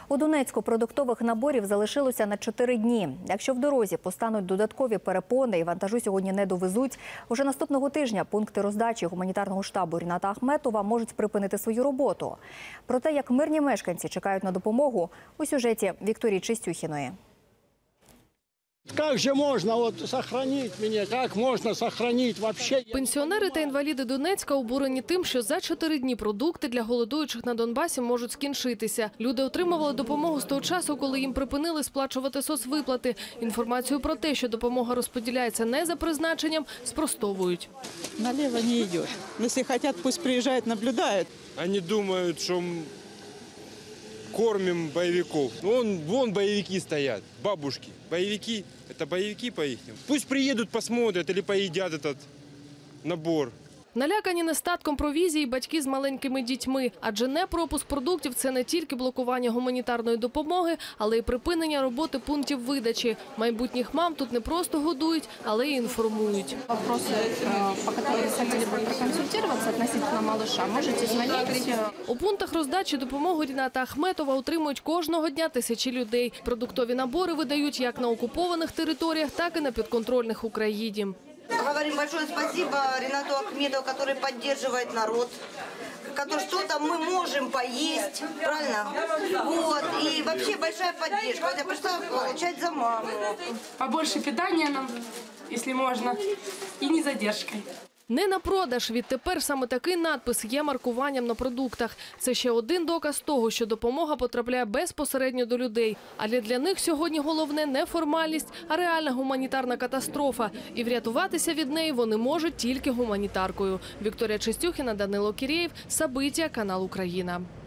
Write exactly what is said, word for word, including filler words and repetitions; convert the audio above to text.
У Донецьку продуктових наборів залишилося на чотири дні. Якщо в дорозі постануть додаткові перепони і вантажу сьогодні не довезуть, уже наступного тижня пункти роздачі гуманітарного штабу Ріната Ахметова можуть припинити свою роботу. Про те, як мирні мешканці чекають на допомогу, у сюжеті Вікторії Чистюхіної. Как же можно вот сохранить меня? Как можно сохранить вообще? Пенсіонери та інваліди Донецька обурені тим, що за чотири дні продукти для голодуючих на Донбасі можуть скінчитися. Люди отримували допомогу з того часу, коли їм припинили сплачувати соцвиплати. Інформацію про те, що допомога розподіляється не за призначенням, спростовують. Налево не йдеш. Якщо хочуть, пусть приїжджають, наблюдають. Вони думають, що кормим боевиков. Вон, вон боевики стоят, бабушки. Боевики, это боевики по ихним. Пусть приедут, посмотрят или поедят этот набор. Налякані нестатком провізії батьки з маленькими дітьми. Адже непропуск продуктів – це не тільки блокування гуманітарної допомоги, але й припинення роботи пунктів видачі. Майбутніх мам тут не просто годують, але й інформують. Вопроси, по яким ви хотіли б проконсультуватися относительно малыша, можете дзвонити. У пунктах роздачі допомогу Ріната Ахметова отримують кожного дня тисячі людей. Продуктові набори видають як на окупованих територіях, так і на підконтрольних Україні. Говорим большое спасибо Ринату Ахметову, который поддерживает народ, который что-то мы можем поесть, правильно? Вот. И вообще большая поддержка. Вот я пришла получать за маму. Побольше питания нам, если можно, и не задержкой. Не на продаж. Відтепер саме такий надпис є маркуванням на продуктах. Це ще один доказ того, що допомога потрапляє безпосередньо до людей. Але для них сьогодні головне не формальність, а реальна гуманітарна катастрофа. І врятуватися від неї вони можуть тільки гуманітаркою. Вікторія Чистюхіна, Данило Кірєєв, Сабиття, канал Україна.